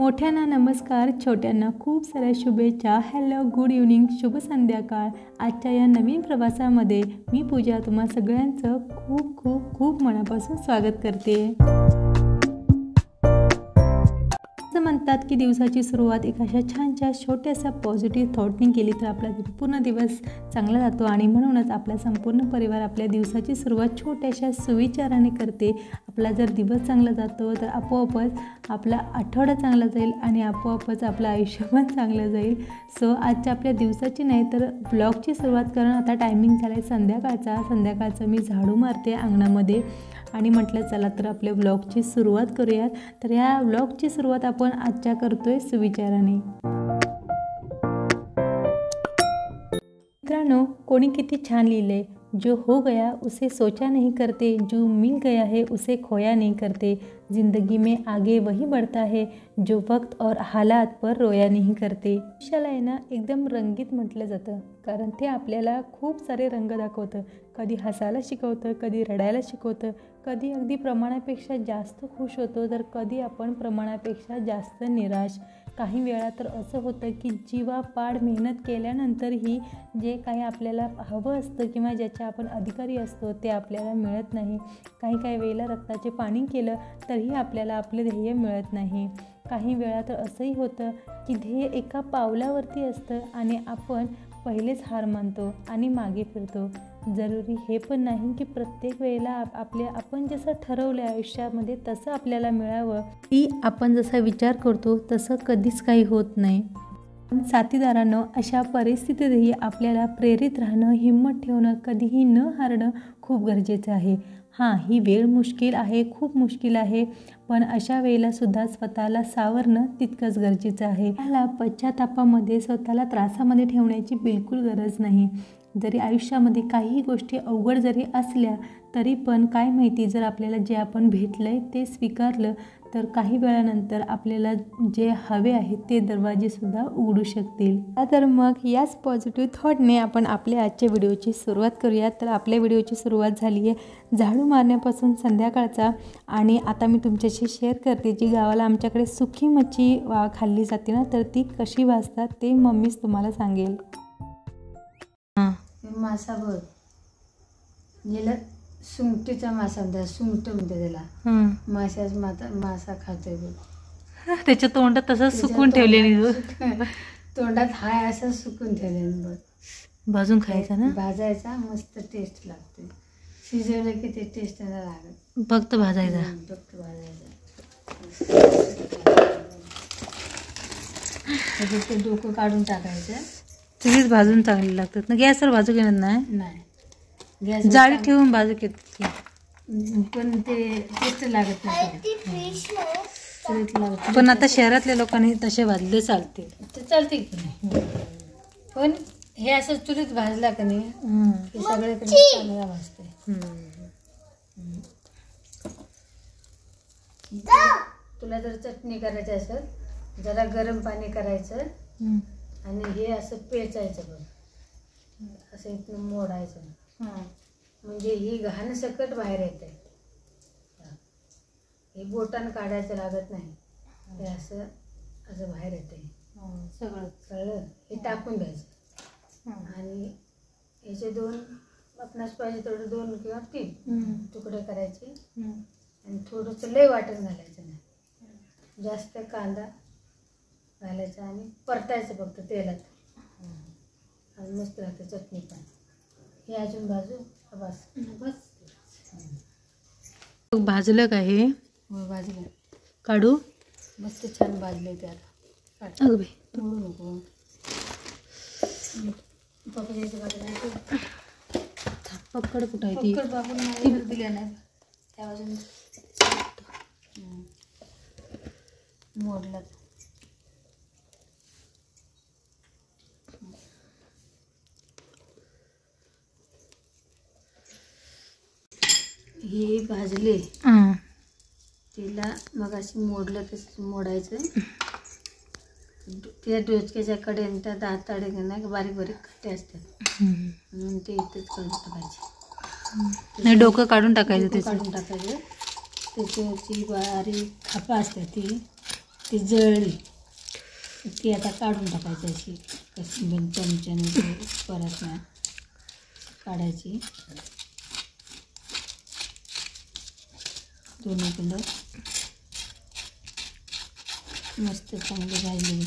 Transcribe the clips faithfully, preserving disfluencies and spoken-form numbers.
मोठ्यांना नमस्कार, छोट्यांना खूप साऱ्या शुभेच्छा. हॅलो, गुड इव्हनिंग, शुभ संध्याकाळ. आजच्या या नवीन प्रवासामध्ये मी पूजा तुम्हा सगळ्यांचं खूप खूप खूप मनापासून स्वागत करते. असं म्हणतात की दिवसाची सुरुवात एक अशा छानशा छोट्याशा पॉझिटिव्ह थॉटने केली तर आपला पूर्ण दिवस चांगला जातो आणि म्हणूनच आपला संपूर्ण परिवार आपल्या दिवसाची सुरुवात छोट्याशा सुविचाराने करते. आपला जर दिवस चांगला जातो तर आपोआपच आपला आठवडा चांगला जाईल आणि आपोआपच आपलं आयुष्य पण चांगलं जाईल. सो आजच्या आपल्या दिवसाची नाही तर ब्लॉगची सुरुवात करून आता टायमिंग झाला आहे संध्याकाळचा. संध्याकाळचं मी झाडू मारते अंगणामध्ये आणि म्हटलं चला तर आपल्या ब्लॉगची सुरुवात करूयात. तर या ब्लॉगची सुरुवात आपण आजच्या करतोय सुविचाराने. मित्रांनो, कोणी किती छान लिहिले, जो हो गया उसे सोचा नहीं करते, जो मिल गया है उसे खोया नहीं करते, जिंदगी में आगे वही बढ़ता है जो वक्त और हालात पर रोया नहीं करते. आयुष्याला आहे ना एकदम रंगीत म्हटलं जातं, कारण ते आपल्याला खूप सारे रंग दाखवतं. कधी हसायला शिकवतं, कधी रडायला शिकवतं, कधी अगदी प्रमाणापेक्षा जास्त खुश होतो, तर कधी आपण प्रमाणापेक्षा जास्त निराश. काही वेळा तर असं होतं की जीवापाड मेहनत केल्यानंतरही जे काही आपल्याला हवं असतं किंवा ज्याच्या आपण अधिकारी असतो ते आपल्याला मिळत नाही. काही काही वेळेला रक्ताचे पाणी केलं तरीही आपल्याला आपले ध्येय मिळत नाही. काही वेळा तर असंही होतं की ध्येय एका पावलावरती असतं आणि आपण पहिलेच हार मानतो आणि मागे फिरतो. जरुरी हे पण नाही की प्रत्येक वेळेला आपल्या आपण जसं ठरवलं आयुष्यामध्ये तसं आपल्याला मिळावं, की आपण जसा विचार करतो तसं कधीच काही होत नाही. साथीदारांनो, अशा परिस्थितीतही आपल्याला प्रेरित राहणं, हिंमत ठेवणं, कधीही न हारणं खूप गरजेचं आहे. हां, ही वेळ मुश्किल आहे, खूप मुश्किल आहे, पण अशा वेळेलासुद्धा स्वतःला सावरणं तितकंच गरजेचं आहे. त्याला पश्चातापामध्ये स्वतःला त्रासामध्ये ठेवण्याची बिलकुल गरज नाही. जरी आयुष्यामध्ये काही गोष्टी अवघड जरी असल्या तरी पण काय माहिती, जर आपल्याला जे आपण भेटलं आहे ते स्वीकारलं तर काही वेळानंतर आपल्याला जे हवे आहेत ते दरवाजेसुद्धा उघडू शकतील. तर मग याच पॉझिटिव्ह थॉटने आपण आपल्या आजच्या व्हिडिओची सुरुवात करूयात. तर आपल्या व्हिडिओची सुरुवात झाली आहे झाडू मारण्यापासून संध्याकाळचा. आणि आता मी तुमच्याशी शेअर करते, जी गावाला आमच्याकडे सुकी मच्छी खाल्ली जाते ना, तर ती कशी भाजतात ते मम्मीच तुम्हाला सांगेल. मासा बघ, ज्याला सुंगटीचा मासा म्हणतात, सुंगट म्हणते त्याला. माशाच माता मासा खातोय बघ. त्याच्या तोंडात तसंच सुकून ठेवलेली, तोंडात हाय असं सुकून ठेवलेलं बघ. भाजून खायचा ना, भाजायचा, मस्त टेस्ट लागते. शिजवलं की ते टेस्ट नाही लागत, फक्त भाजायचा. फक्त भाजायचा. ते डोकं काढून टाकायचं. तरीच भाजून चांगले लागतात ना. गॅसवर भाजू घेणार नाही, नाही गॅस जाळी ठेवून भाजू घेत, पण ते टेस्ट लागत नाही, लागत. पण आता शहरातल्या लोकांनी तसे भाजले चालते, ते चालते की नाही. पण हे असं चुलीत भाजला का नाही हे सगळीकडे चांगला भाजते. तुला जर चटणी करायची असेल जरा गरम पाणी करायचं आणि हे असं पेचायचं बघ, असं इथनं मोडायचं, म्हणजे ही घाण सकट बाहेर येते. हे बोटानं काढायचं लागत नाही, हे असं असं बाहेर येते सगळं. कळलं? हे टाकून द्यायचं आणि याचे दोन आपणास पाहिजे तेवढे दोन किंवा तीन तुकडे करायचे आणि थोडंसं लय वाटण घालायचं नाही, जास्त कांदा घालायचं आणि परतायचं फक्त तेलात आणि मस्त राहते चटणी पण. हे अजून भाजू बस बस. भाजलं का हे? भाजलं, काढू. मस्त छान भाजले ते. आता अगं बाई, तोडू नको. पकडायचं बाजूला पकड कुठं आहे ती? पकड बाबून नाही दिल्या नाही त्या बाजून मोडलं. हे भाजले तिला मग अशी मोडलं तसं मोडायचं. त्या डोचक्याच्या कडेने त्या दाताडे नाही बारीक बारीक काटे असतात म्हणून ते इथंच काढून टाकायचे. नाही, डोकं काढून टाकायचं, ते काढून टाकायचं. त्याच्यावरची बारीक खापा असते ती ती जळली, ती आता काढून टाकायची अशी कशी पण चमच्याने ते परत ना काढायची. दोन्हीकडं मस्त चांगली भाजली.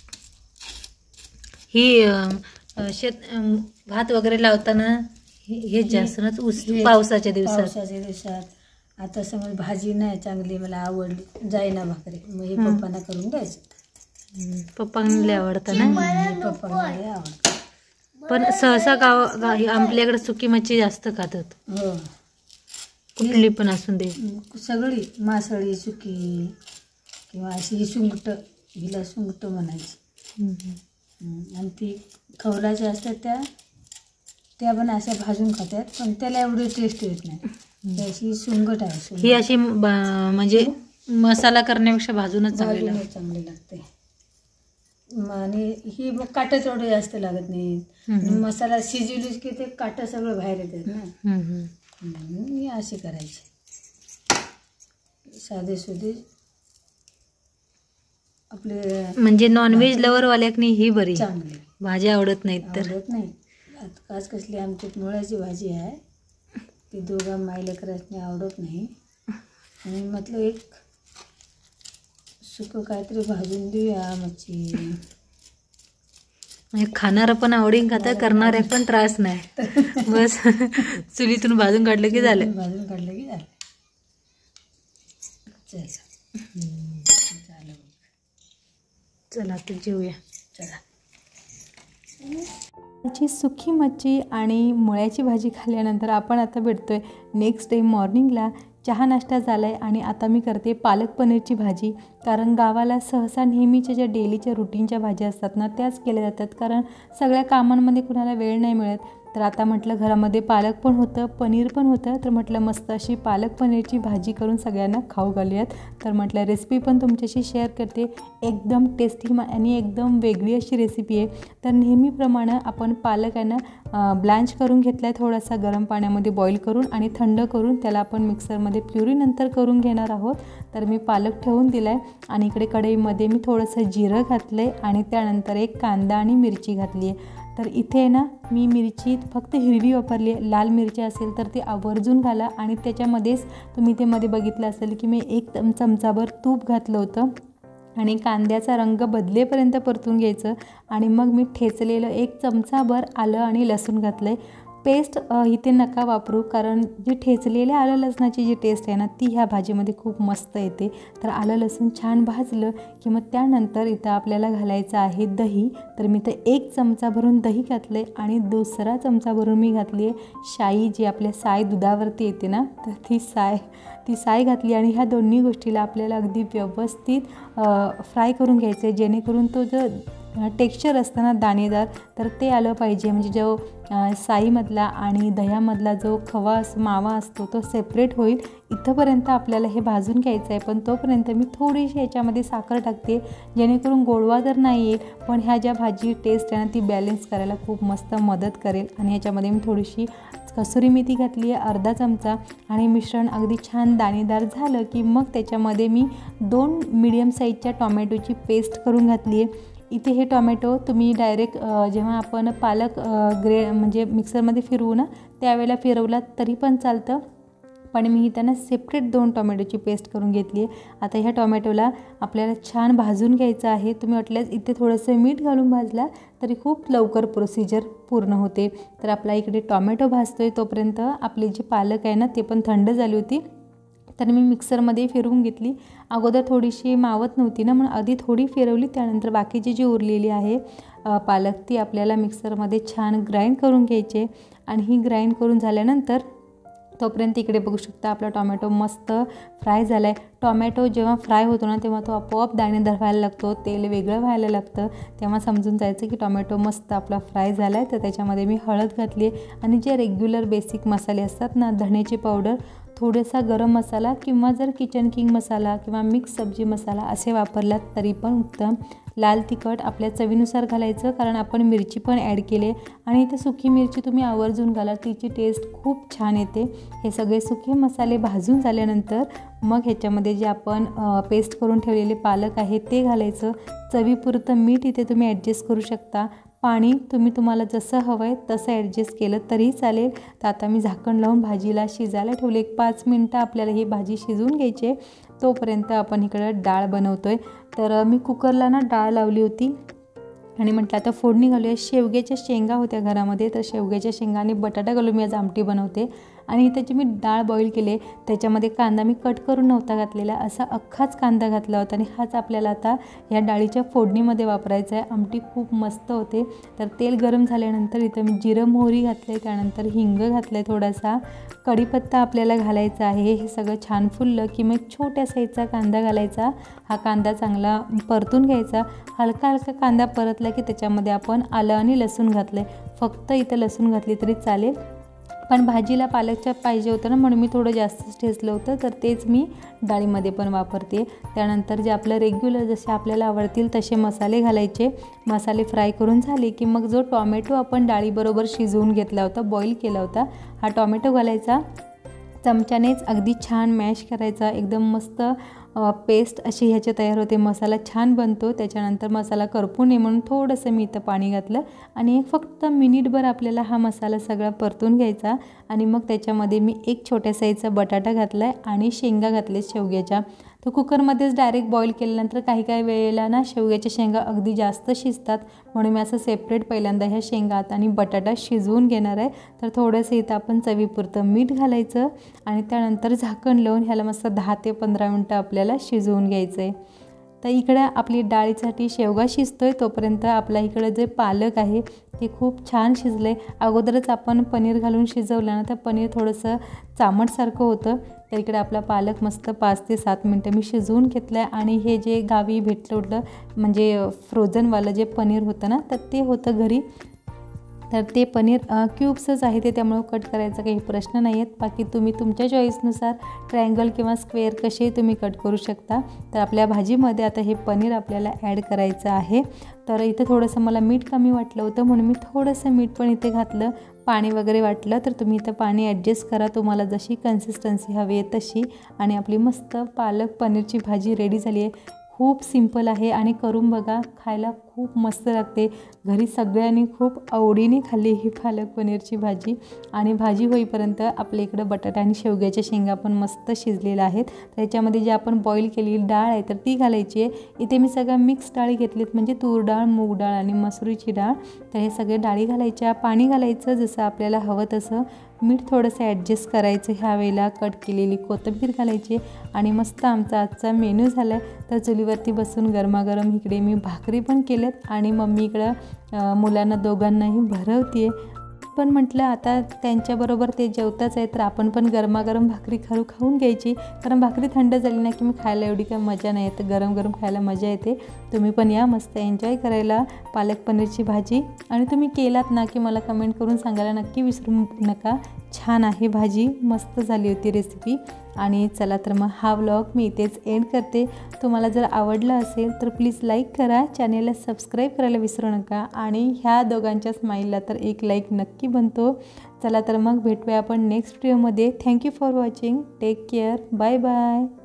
ही अ, शेत अ, भात वगैरे लावताना हे हे जास्तच उस पावसाच्या दिवसात पावसाच्या दिवसात आता समज भाजी नाही चांगली मला आवडली जाईना भाकरी, मग हे पप्पांना करून द्यायचं. पप्पांना आवडतं ना. पप्पांना आवडतं. पण सहसा गाव गा- आपल्याकडे सुकी मच्छी जास्त खातात. हो, कुठली पण असून दे. सगळी मासळी सुकी किंवा अशी ही सुंगट, हिला सुंगट म्हणायची. आणि ती खवलाच्या असतात त्या त्या पण अशा भाजून खातात, पण त्याला एवढी टेस्ट येत नाही. ती अशी सुंगट आहे. सुंगट. ही अशी ब- म्हणजे मसाला करण्यापेक्षा भाजूनच चांगली भाजूनच लागते. चांगली लागते. म आणि ही मग काटं तेवढं जास्त लागत नाही. हम्म. मसाला शिजवलीच की ते काटं सगळं बाहेर येतात ना. हम्म, हम्म. म्हणून ही अशी करायची साधे सुधे आपले. म्हणजे नॉनव्हेज लवर वाल्याकनी ही बरी, चांगली भाजी आवडत नाहीत तर. आवडत नाही. आता आज कसली आमची मुळ्याची भाजी आहे, ती दोघा मायलेकरांनी आवडत नाही. आणि म्हटलं एक सुकं काहीतरी भाजून देऊया मच्छी. म्हणजे खाणारं पण आवडीन खाता, करणाऱ्या पण त्रास नाही. बस चुलीतून भाजून काढलं की झालं. भाजून काढलं की झालं. चल झालं. चला आता जेवूया. चला. ची सुकी मच्छी आणि मुळ्याची भाजी खाल्ल्यानंतर आपण आता भेटतोय नेक्स्ट डे मॉर्निंगला. चहा नाश्ता झाला आहे आणि आता मी करते पालक पनीरची भाजी. कारण गावाला सहसा नेहमीच्या ज्या डेलीच्या रुटीनच्या भाज्या असतात ना त्याच केल्या जातात, कारण सगळ्या कामांमध्ये कुणाला वेळ नाही मिळत. तर आता म्हटलं घरामध्ये पालक पण होतं, पनीर पण होतं, तर म्हटलं मस्त अशी पालक पनीरची भाजी करून सगळ्यांना खाऊ घालूयात. तर म्हटलं रेसिपी पण तुमच्याशी शेअर करते. एकदम टेस्टी आणि एकदम वेगळी अशी रेसिपी आहे. तर नेहमीप्रमाणे आपण पालक आहे ना ब्लँच करून घेतला आहे, थोडासा गरम पाण्यामध्ये बॉईल करून आणि थंड करून त्याला आपण मिक्सरमध्ये प्युरी नंतर करून घेणार आहोत. तर मी पालक ठेवून दिला आहे आणि इकडे कढईमध्ये मी थोडंसं जिरं घातलं आहे आणि त्यानंतर एक कांदा आणि मिरची घातली आहे. तर इथे आहे ना मी मिरची फक्त हिरवी वापरली आहे. लाल मिरची असेल तर ती आवर्जून घाला. आणि त्याच्यामध्येच तुम्ही ते मध्ये बघितलं असेल की मी एक चमचाभर तूप घातलं होतं आणि कांद्याचा रंग बदलेपर्यंत परतून घ्यायचं. आणि मग मी ठेचलेलं एक चमचाभर आलं आणि लसूण घातलं आहे. पेस्ट इथे नका वापरू, कारण जी ठेचलेल्या आलं लसणाची जी टेस्ट आहे ना ती ह्या भाजीमध्ये खूप मस्त येते. तर आलं लसूण छान भाजलं की मग त्यानंतर इथं आपल्याला घालायचं आहे दही. तर मी तर एक चमचा भरून दही घातलं आहे आणि दुसरा चमचा भरून मी घातली आहे शाई, जी आपल्या साय दुधावरती येते ना, तर ती साय ती साय घातली. आणि ह्या दोन्ही गोष्टीला आपल्याला अगदी व्यवस्थित फ्राय करून घ्यायचं आहे, जेणेकरून तो जो टेक्स्चर असतं ना दाणेदार तर ते आलं पाहिजे. म्हणजे जो साईमधला आणि दह्यामधला जो खवा मावा असतो तो सेपरेट होईल, इथंपर्यंत आपल्याला हे भाजून घ्यायचं आहे. पण तोपर्यंत मी थोडीशी याच्यामध्ये साखर टाकते, जेणेकरून गोडवा तर नाही येईल पण ह्या ज्या भाजी टेस्ट आहे ना ती बॅलन्स करायला खूप मस्त मदत करेल. आणि ह्याच्यामध्ये मी थोडीशी कसुरी मेथी घातली आहे अर्धा चमचा. आणि मिश्रण अगदी छान दाणेदार झालं की मग त्याच्यामध्ये मी दोन मीडियम साईजच्या टॉमॅटोची पेस्ट करून घातली आहे. इथे हे टॉमॅटो तुम्ही डायरेक्ट जेव्हा आपण पालक ग्रे म्हणजे मिक्सरमध्ये फिरवू ना त्यावेळेला फिरवलात तरी पण चालतं, पण मी त्यांना सेपरेट दोन टॉमॅटोची पेस्ट करून घेतली आहे. आता ह्या टॉमॅटोला आपल्याला छान भाजून घ्यायचं आहे. तुम्ही वाटल्यास इथे थोडंसं मीठ घालून भाजला तरी खूप लवकर प्रोसिजर पूर्ण होते. तर आपला इकडे टॉमॅटो भाजतोय तोपर्यंत आपली जी पालक आहे ना ते पण थंड झाली होती, तर मी मिक्सरमध्ये फिरवून घेतली. अगोदर थोडीशी मावत नव्हती ना, म्हणून आधी थोडी फिरवली, त्यानंतर बाकीची जी उरलेली आहे पालक ती आपल्याला मिक्सरमध्ये छान ग्राइंड करून घ्यायचे. आणि ही ग्राइंड करून झाल्यानंतर तोपर्यंत इकडे बघू शकता आपला टॉमॅटो मस्त फ्राय झाला आहे. टॉमॅटो जेव्हा फ्राय होतो ना तेव्हा तो आपोआप दाणेदार व्हायला लागतो, तेल वेगळं व्हायला लागतं, तेव्हा समजून जायचं की टॉमॅटो मस्त आपला फ्राय झाला आहे. तर त्याच्यामध्ये मी हळद घातली आहे आणि जे रेग्युलर बेसिक मसाले असतात ना, धण्याची पावडर थोडासा गरम मसाला किंवा जर किचन किंग मसाला किंवा मिक्स सब्जी मसाला असे वापरलात तरी पण उत्तम. लाल तिखट आपल्या चवीनुसार घालायचं, कारण आपण मिरची पण ॲड केली आणि इथे सुकी मिरची तुम्ही आवर्जून घाला, तिची टेस्ट खूप छान येते. हे सगळे सुके मसाले भाजून झाल्यानंतर मग ह्याच्यामध्ये जे आपण पेस्ट करून ठेवलेले पालक आहे ते घालायचं. चवीपुरतं मीठ इथे तुम्ही ॲडजस्ट करू शकता. पाणी तुम्ही तुम्हाला जसं हवं आहे तसं ॲडजस्ट केलं तरी चालेल. तर आता मी झाकण लावून भाजीला शिजायला ठेवले. एक पाच मिनटं आपल्याला ही भाजी शिजवून घ्यायची. तोपर्यंत आपण इकडं डाळ बनवतो आहे. तर मी कुकरला ना डाळ लावली होती आणि म्हटलं आता फोडणी घालूया. शेवग्याच्या शेंगा होत्या घरामध्ये, तर शेवग्याच्या शेंगा आणि बटाटा घालून मी आज आमटी बनवते. आणि त्याची मी डाळ बॉईल केले. त्याच्यामध्ये कांदा मी कट करून नव्हता घातलेला, असा अख्खाच कांदा घातला होता आणि हाच आपल्याला आता ह्या डाळीच्या फोडणीमध्ये वापरायचा आहे. आमटी खूप मस्त होते. तर तेल गरम झाल्यानंतर इथं मी जिरं मोहरी घातलं आहे, त्यानंतर हिंग घातलं आहे, थोडासा कढीपत्ता आपल्याला घालायचा आहे. हे सगळं छान फुललं की मग छोट्या साईजचा कांदा घालायचा. हा कांदा चांगला परतून घ्यायचा. हलका हलका कांदा परतला की त्याच्यामध्ये आपण आलं आणि लसूण घातलं आहे. फक्त इथं लसूण घातली तरी चालेल, पण भाजीला पालकच्या पाहिजे होतं ना, म्हणून मी थोडं जास्तच ठेचलं होतं, तर तेच मी डाळीमध्ये पण वापरते. त्यानंतर जे आपलं रेग्युलर जसे आपल्याला आवडतील तसे मसाले घालायचे. मसाले फ्राय करून झाले की मग जो टॉमॅटो आपण डाळीबरोबर शिजवून घेतला होता, बॉईल केला होता, हा टॉमॅटो घालायचा. चमच्यानेच अगदी छान मॅश करायचा. एकदम मस्त पेस्ट अशी ह्याचे तयार होते. मसाला छान बनतो. त्याच्यानंतर मसाला करपू नये म्हणून थोडंसं मी इथं पाणी घातलं आणि फक्त मिनिटभर आपल्याला हा मसाला सगळा परतून घ्यायचा. आणि मग त्याच्यामध्ये मी एक छोट्या साईजचा बटाटा घातला आहे आणि शेंगा घातले शेवग्याच्या. तो कुकरमध्येच डायरेक्ट बॉईल केल्यानंतर काही काही वेळेला ना शेवग्याच्या शेंगा अगदी जास्त शिजतात, म्हणून मी असं सेपरेट पहिल्यांदा ह्या शेंगात आणि बटाटा शिजवून घेणार आहे. तर थोडंसं इथं आपण चवीपुरतं मीठ घालायचं आणि त्यानंतर झाकण लावून ह्याला मस्त दहा ते पंधरा मिनटं आपल्याला शिजवून घ्यायचं आहे. तर इकडं आपली डाळीसाठी शेवगा शिजतो आहे, तोपर्यंत आपल्या इकडं जे पालक आहे ते खूप छान शिजलं आहे. अगोदरच आपण पनीर घालून शिजवलं ना तर पनीर थोडंसं चामटसारखं होतं. तर इकडे आपला पालक मस्त पाच ते सात मिनटं मी शिजवून घेतलं आहे. आणि हे जे गावी भेटलं होतं म्हणजे फ्रोझनवालं जे पनीर होतं ना, तर ते होतं घरी. तर ते पनीर क्यूब्सच आहे ते, त्यामुळं कट करायचा काही प्रश्न नाही आहेत. बाकी तुम्ही तुमच्या चॉईसनुसार ट्रायंगल किंवा स्क्वेअर कसे तुम्ही कट करू शकता. तर आपल्या भाजीमध्ये आता हे पनीर आपल्याला ॲड करायचं आहे. तर इथं थोडंसं मला मीठ कमी वाटलं होतं म्हणून मी थोडंसं मीठ पण इथे घातलं. पाणी वगैरे वाटलं तर तुम्ही इथं पाणी ॲडजस्ट करा, तुम्हाला जशी कन्सिस्टन्सी हवी आहे तशी. आणि आपली मस्त पालक पनीरची भाजी रेडी झाली आहे. खूप सिंपल आहे आणि करून बघा, खायला खूप मस्त लागते. घरी सगळ्यांनी खूप आवडीने खाल्ली ही पालक पनीरची भाजी. आणि भाजी होईपर्यंत आपल्या इकडं बटाटा आणि शेवग्याच्या शेंगा पण मस्त शिजलेल्या आहेत. त्याच्यामध्ये जे आपण बॉईल केलेली डाळ आहे तर ती घालायची आहे. इथे मी सगळ्या मिक्स डाळी घेतलीत, म्हणजे तूर डाळ, मूग डाळ आणि मसुरीची डाळ. तर हे सगळे डाळी घालायच्या. पाणी घालायचं जसं आपल्याला हवं तसं. मीठ थोडंसं ॲडजस्ट करायचं. ह्या वेळेला कट केलेली कोथिंबीर घालायची आणि मस्त आमचा आजचा मेनू झाला आहे. तर चुलीवरती बसून गरमागरम इकडे मी भाकरी पण केल्यात आणि मम्मी इकडं मुलांना दोघांनाही भरवते आहे. पण म्हटलं आता त्यांच्याबरोबर ते जेवताच आहे तर आपण पण गरमागरम भाकरी खाऊ खाऊन घ्यायची, कारण भाकरी थंड झाली ना की मी खायला एवढी काही मजा नाही येत. गरम गरम खायला मजा येते. तुम्ही पण या मस्त एन्जॉय करायला पालक पनीरची भाजी. आणि तुम्ही केलात ना की मला कमेंट करून सांगायला नक्की विसरू नका. छान आहे भाजी, मस्त झाली होती रेसिपी. आणि चला तर मग हा व्लॉग मी इथेच एंड करते. तुम्हाला जर आवडला असेल तर प्लीज लाईक करा, चॅनेलला सबस्क्राईब करायला विसरू नका. आणि ह्या दोघांच्या स्माईलला तर एक लाईक नक्की बनतो. चला तर मग भेटूया आपण नेक्स्ट व्हिडिओमध्ये. Thank you for watching. Take care. Bye bye.